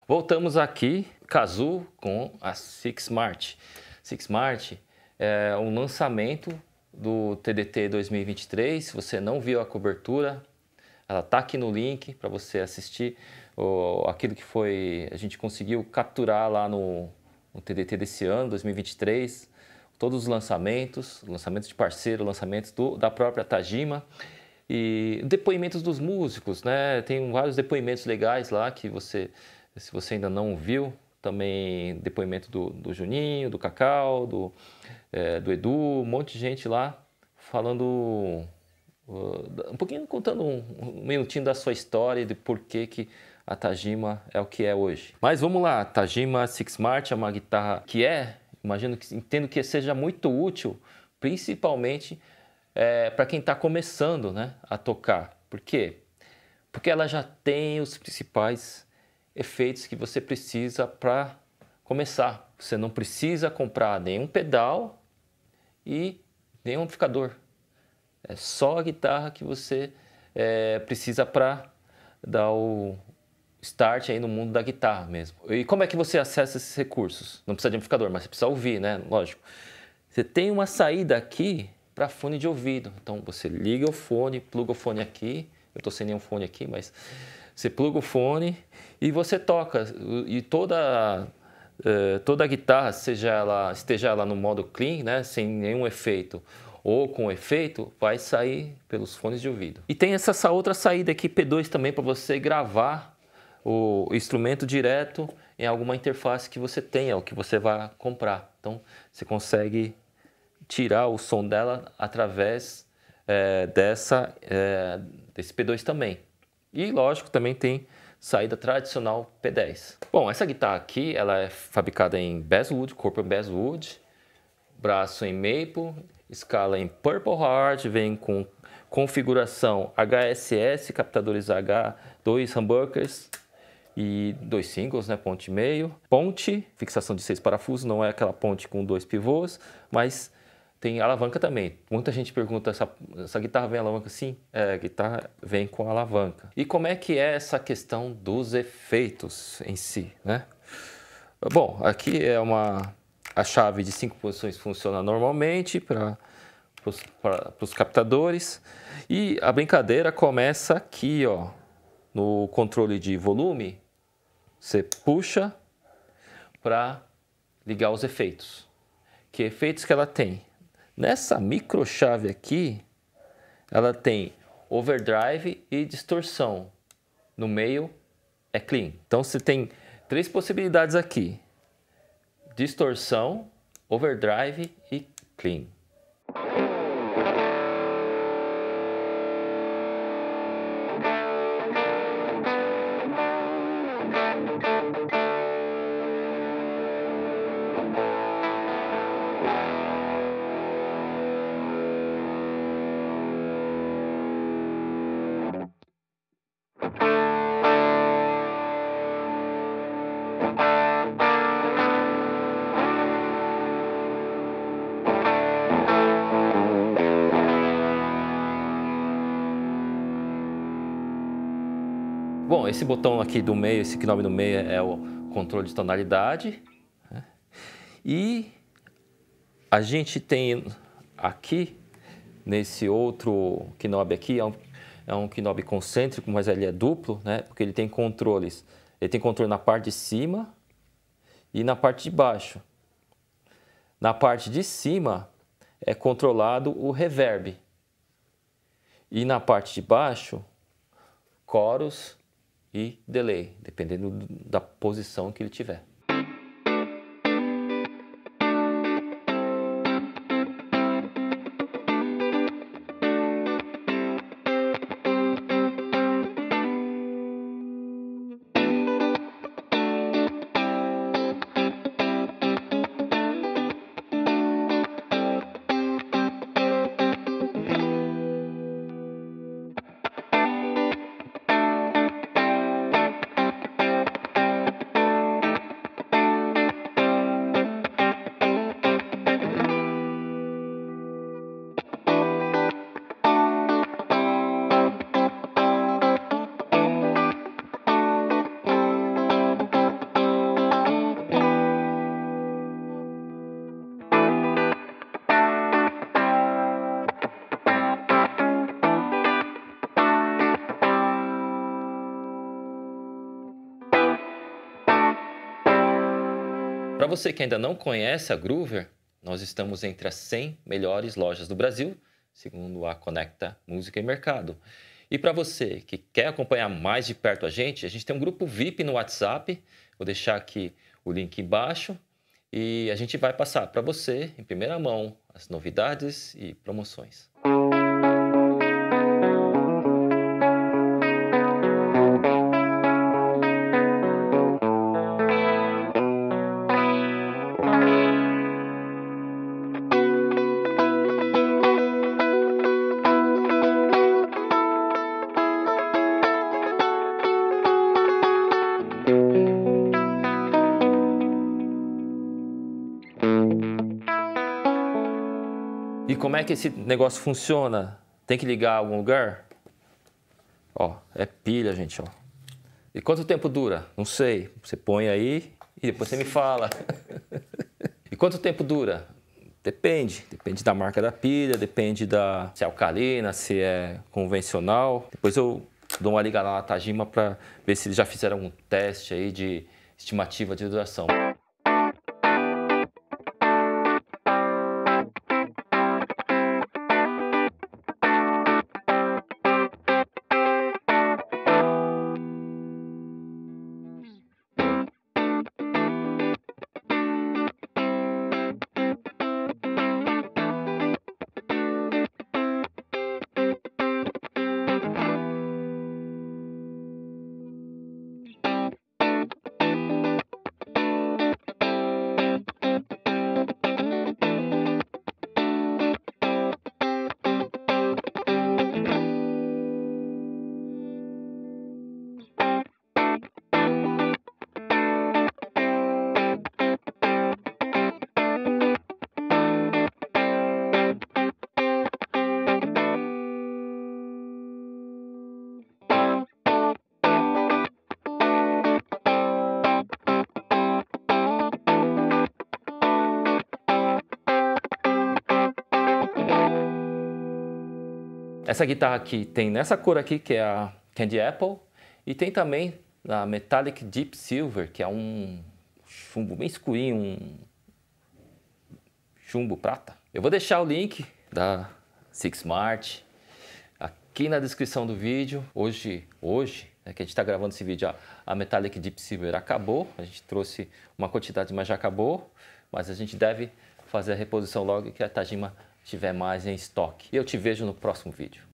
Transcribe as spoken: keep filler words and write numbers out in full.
Voltamos aqui, Kazoo, com a Six Smart. Six Smart é um lançamento do T D T dois mil e vinte e três. Se você não viu a cobertura, ela está aqui no link para você assistir o, aquilo que foi, a gente conseguiu capturar lá no, no T D T desse ano, dois mil e vinte e três. Todos os lançamentos, lançamentos de parceiro, lançamentos do, da própria Tajima. E depoimentos dos músicos, né? Tem vários depoimentos legais lá que você, se você ainda não viu, também depoimento do, do Juninho, do Cacau, do, é, do Edu, um monte de gente lá falando, uh, um pouquinho contando um, um minutinho da sua história e de por que que a Tajima é o que é hoje. Mas vamos lá, Tajima Six Smart é uma guitarra que é, imagino que, entendo que seja muito útil, principalmente É, para quem está começando, né, a tocar. Por quê? Porque ela já tem os principais efeitos que você precisa para começar. Você não precisa comprar nenhum pedal e nenhum amplificador. É só a guitarra que você é, precisa para dar o start aí no mundo da guitarra mesmo. E como é que você acessa esses recursos? Não precisa de amplificador, mas você precisa ouvir, né? Lógico. Você tem uma saída aqui para fone de ouvido. Então você liga o fone, pluga o fone aqui. Eu estou sem nenhum fone aqui, mas você pluga o fone e você toca. E toda, uh, toda a guitarra, seja ela, esteja ela no modo clean, né, sem nenhum efeito, ou com efeito, vai sair pelos fones de ouvido. E tem essa, essa outra saída aqui, P dois também, para você gravar o instrumento direto em alguma interface que você tenha, ou que você vai comprar. Então você consegue tirar o som dela através é, dessa, é, desse P dois também. E lógico, também tem saída tradicional P dez. Bom, essa guitarra aqui, ela é fabricada em basswood, corpo em basswood, braço em maple, escala em purple heart, vem com configuração H S S, captadores H, dois humbuckers e dois singles, né, ponte e meio. Ponte, fixação de seis parafusos, não é aquela ponte com dois pivôs, mas tem alavanca também. Muita gente pergunta, essa, essa guitarra vem alavanca? Sim, é, a guitarra vem com alavanca. E como é que é essa questão dos efeitos em si, né? Bom, aqui é uma... A chave de cinco posições funciona normalmente para os captadores. E a brincadeira começa aqui, ó, no controle de volume. Você puxa para ligar os efeitos. Que efeitos que ela tem? Nessa microchave aqui, ela tem overdrive e distorção. No meio é clean. Então você tem três possibilidades aqui: distorção, overdrive e clean. Bom, esse botão aqui do meio, esse knob no meio é o controle de tonalidade, né? E a gente tem aqui, nesse outro knob aqui, é um, é um knob concêntrico, mas ele é duplo, né? Porque ele tem controles, ele tem controle na parte de cima e na parte de baixo. Na parte de cima é controlado o reverb e na parte de baixo, chorus e delay, dependendo da posição que ele tiver. Para você que ainda não conhece a Groover, nós estamos entre as cem melhores lojas do Brasil, segundo a Conecta Música e Mercado. E para você que quer acompanhar mais de perto a gente, a gente tem um grupo V I P no WhatsApp, vou deixar aqui o link embaixo, e a gente vai passar para você, em primeira mão, as novidades e promoções. E como é que esse negócio funciona? Tem que ligar a algum lugar? Ó, é pilha, gente, ó. E quanto tempo dura? Não sei. Você põe aí e depois você me fala. E quanto tempo dura? Depende. Depende da marca da pilha, depende da se é alcalina, se é convencional. Depois eu dou uma ligada na Tajima para ver se eles já fizeram um teste aí de estimativa de duração. Essa guitarra aqui tem nessa cor aqui, que é a Candy Apple, e tem também a Metallic Deep Silver, que é um chumbo bem escurinho, um chumbo prata. Eu vou deixar o link da Six Smart aqui na descrição do vídeo. Hoje, hoje né, que a gente está gravando esse vídeo, a, a Metallic Deep Silver acabou, a gente trouxe uma quantidade, mas já acabou, mas a gente deve fazer a reposição logo que a Tajima tiver mais em estoque. E eu te vejo no próximo vídeo.